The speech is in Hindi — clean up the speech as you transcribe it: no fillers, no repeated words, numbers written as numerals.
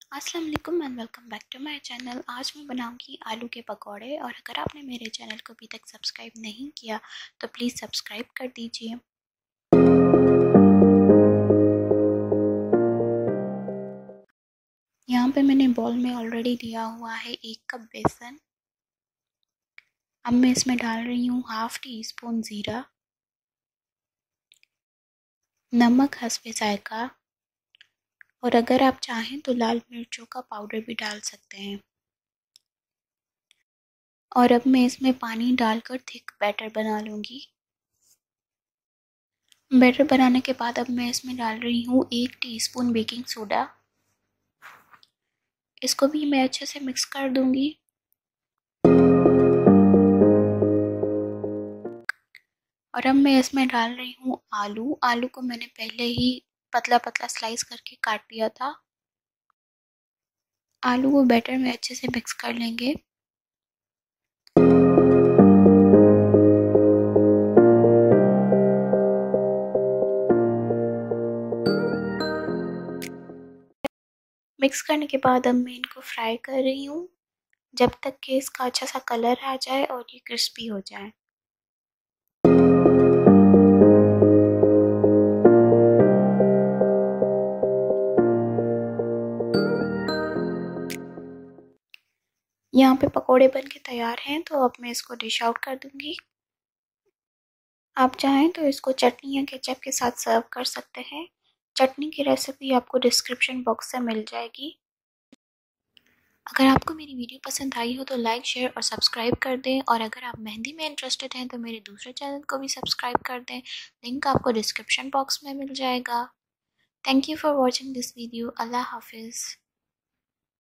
अस्सलाम वालेकुम and welcome back to my channel. आज मैं बनाऊंगी आलू के पकौड़े। और अगर आपने मेरे चैनल को अभी तक सब्सक्राइब नहीं किया तो प्लीज़ सब्सक्राइब कर दीजिए। यहाँ पे मैंने बॉल में ऑलरेडी लिया हुआ है 1 कप बेसन। अब मैं इसमें डाल रही हूँ हाफ़ टी स्पून ज़ीरा, नमक हस्बे जायका, और अगर आप चाहें तो लाल मिर्चों का पाउडर भी डाल सकते हैं। और अब मैं इसमें पानी डालकर थिक बैटर बना लूँगी। बैटर बनाने के बाद अब मैं इसमें डाल रही हूँ 1 टीस्पून बेकिंग सोडा। इसको भी मैं अच्छे से मिक्स कर दूंगी। और अब मैं इसमें डाल रही हूँ आलू। आलू को मैंने पहले ही पतला पतला स्लाइस करके काट लिया था। आलू को बैटर में अच्छे से मिक्स कर लेंगे। मिक्स करने के बाद अब मैं इनको फ्राई कर रही हूँ जब तक कि इसका अच्छा सा कलर आ जाए और ये क्रिस्पी हो जाए। यहाँ पे पकोड़े बन के तैयार हैं, तो अब मैं इसको डिश आउट कर दूंगी। आप चाहें तो इसको चटनी या केचप के साथ सर्व कर सकते हैं। चटनी की रेसिपी आपको डिस्क्रिप्शन बॉक्स से मिल जाएगी। अगर आपको मेरी वीडियो पसंद आई हो तो लाइक, शेयर और सब्सक्राइब कर दें। और अगर आप मेहंदी में इंटरेस्टेड हैं तो मेरे दूसरे चैनल को भी सब्सक्राइब कर दें। लिंक आपको डिस्क्रिप्शन बॉक्स में मिल जाएगा। Thank you for watching this video. अल्लाह हाफिज़।